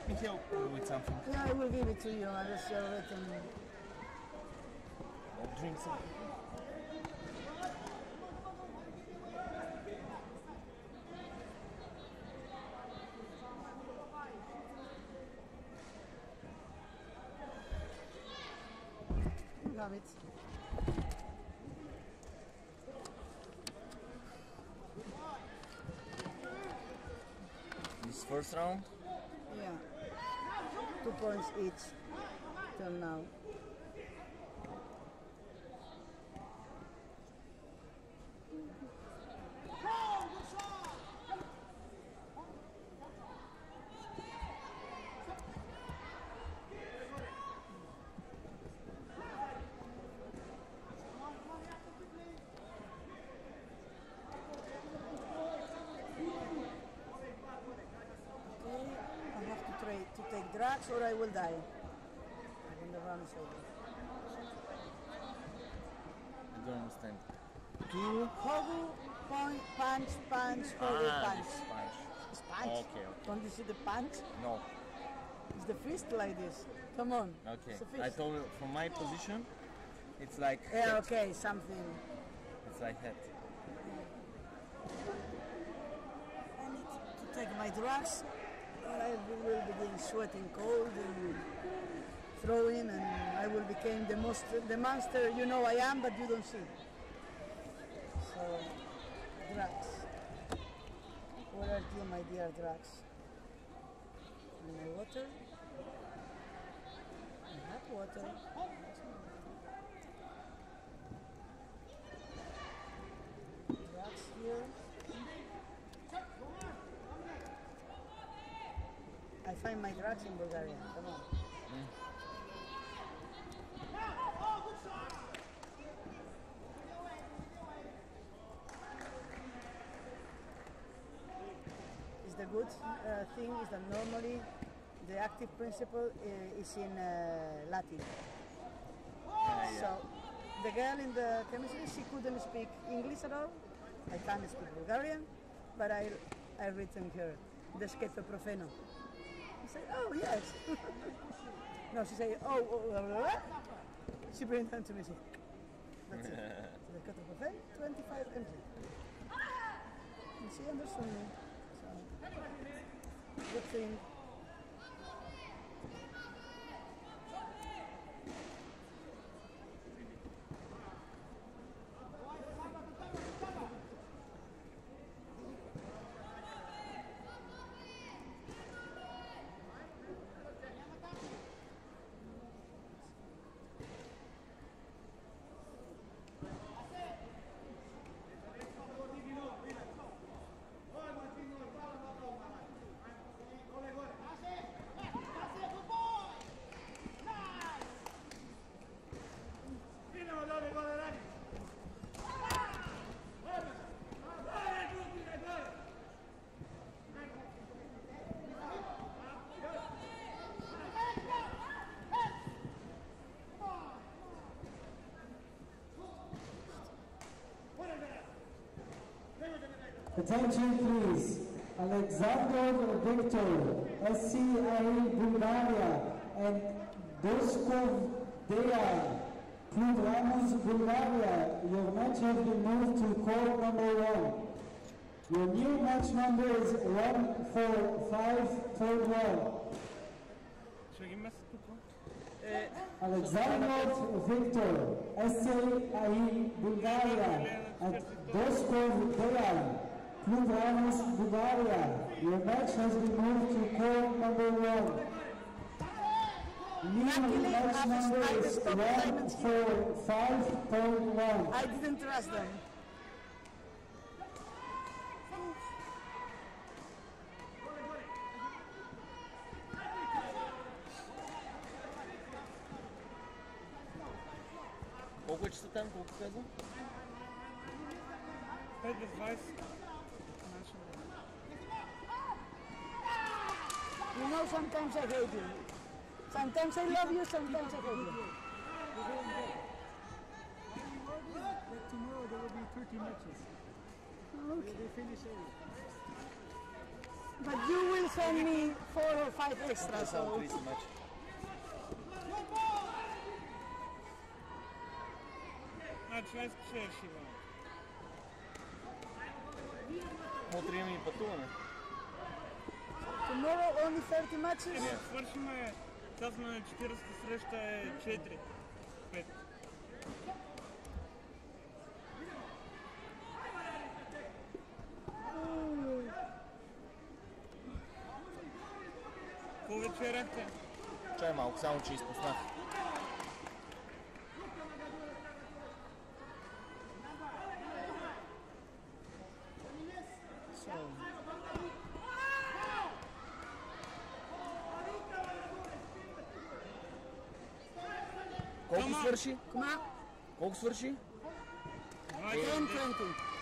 me help you with something. Yeah, I will give it to you unless you're written. Drink something. Love it. This first round? Yeah. 2 points each till now. To take drugs or I will die when the run is over. I don't understand. Hogu, point, punch, punch, hogu, punch. Punch. It's punch. Okay. Don't you see the punch? No. It's the fist like this. Come on. Okay. It's a fist. I told you from my position, it's like yeah, head. okay, something. It's like head. I need to take my drugs. I will begin sweating cold and throwing, and I will become the monster you know I am, but you don't see. So, drugs. Where are you, my dear drugs? And my water. I have water. Drugs here. I find my drugs in Bulgaria. Come on. Is the good thing is that normally the active principle is in Latin. So the girl in the chemistry, she couldn't speak English at all. I can't speak Bulgarian, but I written her the Sketoprofeno. She said, oh, yes. No, she said, oh, blah, blah, blah. She bring them to me. That's it. So the Sketoprofeno, 25 mg. And she understood me. So, good thing. Attention please, Alexander Victor, SCI Bulgaria, and Doskov Dejan, Club Ramos Bulgaria. Your match has been moved to court number 1. Your new match number is 14541. Alexander Victor, SCI Bulgaria, and Doskov Dejan, Club Ramos Bulgaria. Your match has been moved to court number 1. New match number is 145.1. I didn't trust them. Колко е часа там? Колко каза? 5 без 20. You know, sometimes I hate you. Sometimes I love you, sometimes I hate you. But tomorrow there will be 30 matches. Okay. They finish early. But you will send me 4 or 5 extra. That sounds So too much. Значи, аз ще шива. Утре имаме и пътуване. tomorrow only 30 matches. Еми, свършиме, сега сме на 40 среща е 4. 5. Какво вечеряхте? Чай малко, само че изпуснах. So Колко свърши? come on, Колко свърши? 10-20.